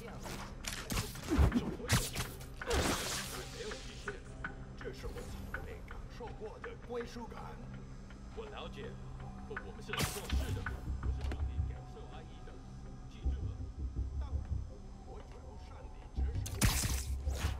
没有极限，这是我从未感受过的归属感。 我了解，可我们是来做事的，不是让你感受安逸的。记住了。 当然，我绝不擅离职守。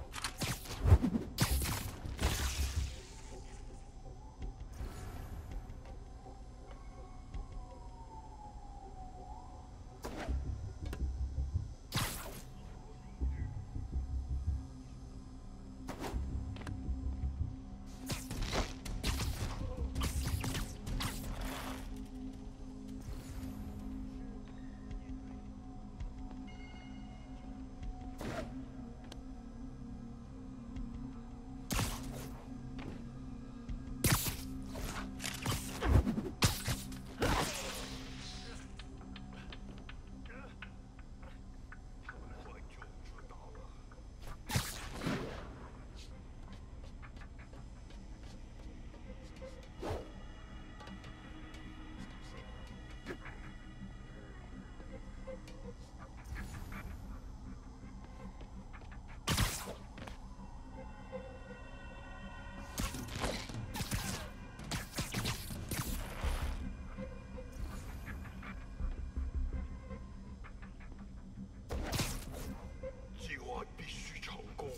计划必须成功。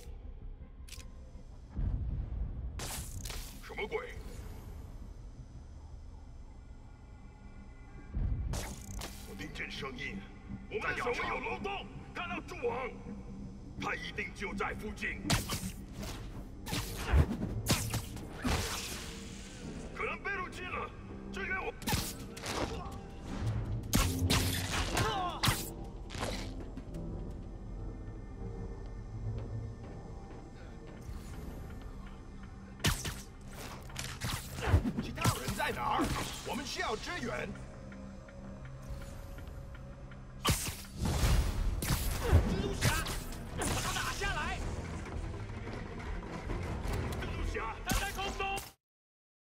什么鬼？我听见声音，我们的守卫有漏洞，看到蛛网，他一定就在附近。可能被入侵了，支援我！ 其他人在哪儿？我们需要支援。